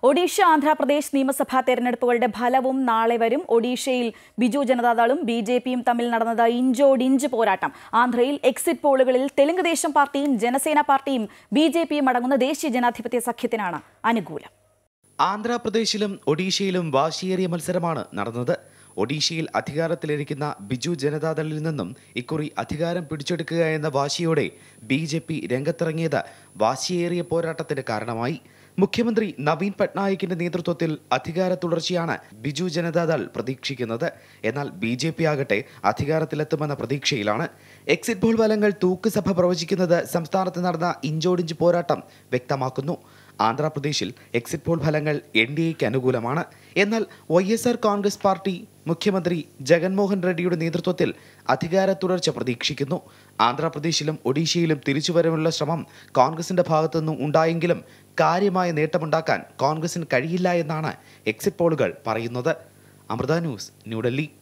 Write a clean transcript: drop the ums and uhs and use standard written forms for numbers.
ഒഡീഷ ആന്ധ്രാപ്രദേശ് നിയമസഭാ തെരഞ്ഞെടുപ്പുകളുടെ ഫലവും നാളെ വരും. ഒഡീഷയിൽ ബിജു ജനതാദളും ബിജെപിയും തമ്മിൽ നടന്നത് ഇഞ്ചോടിഞ്ച് പോരാട്ടം. ആന്ധ്രയിൽ എക്സിറ്റ് പോളുകളിൽ തെലുങ്ക് ദേശം പാർട്ടിയും ജനസേന പാർട്ടിയും ബിജെപിയും അടങ്ങുന്ന ദേശീയ ജനാധിപത്യ സഖ്യത്തിനാണ് അനുകൂലം. ആന്ധ്രാപ്രദേശിലും ഒഡീഷയിലും വാശിയേറിയ മത്സരമാണ് നടന്നത്. ഒഡീഷയിൽ അധികാരത്തിലിരിക്കുന്ന ബിജു ജനതാദളിൽ നിന്നും ഇക്കുറി അധികാരം പിടിച്ചെടുക്കുക എന്ന വാശിയോടെ ബിജെപി രംഗത്തിറങ്ങിയത് വാശിയേറിയ പോരാട്ടത്തിന് കാരണമായി. മുഖ്യമന്ത്രി നവീൻ പട്നായിക്കിന്റെ നേതൃത്വത്തിൽ അധികാര തുടർച്ചയാണ് ബിജു ജനതാദൾ പ്രതീക്ഷിക്കുന്നത്. എന്നാൽ ബിജെപി ആകട്ടെ അധികാരത്തിലെത്തുമെന്ന പ്രതീക്ഷയിലാണ്. എക്സിറ്റ് പോൾ ഫലങ്ങൾ തൂക്കുസഭ പ്രവചിക്കുന്നത് സംസ്ഥാനത്ത് നടന്ന ഇഞ്ചോടിഞ്ച് പോരാട്ടം വ്യക്തമാക്കുന്നു. ആന്ധ്രാപ്രദേശിൽ എക്സിറ്റ് പോൾ ഫലങ്ങൾ എൻഡിഎക്ക് അനുകൂലമാണ്. എന്നാൽ YSR കോൺഗ്രസ് പാർട്ടി മുഖ്യമന്ത്രി ജഗൻമോഹൻ റെഡ്ഡിയുടെ നേതൃത്വത്തിൽ അധികാര തുടർച്ച പ്രതീക്ഷിക്കുന്നു. ആന്ധ്രാപ്രദേശിലും ഒഡീഷയിലും തിരിച്ചുവരവുള്ള ശ്രമം കോൺഗ്രസിന്റെ ഭാഗത്തുനിന്നും ഉണ്ടായെങ്കിലും കാര്യമായ നേട്ടമുണ്ടാക്കാൻ കോൺഗ്രസിന് കഴിയില്ല എന്നാണ് എക്സിറ്റ് പോളുകൾ പറയുന്നത്. അമൃത ന്യൂസ്, ന്യൂഡൽഹി.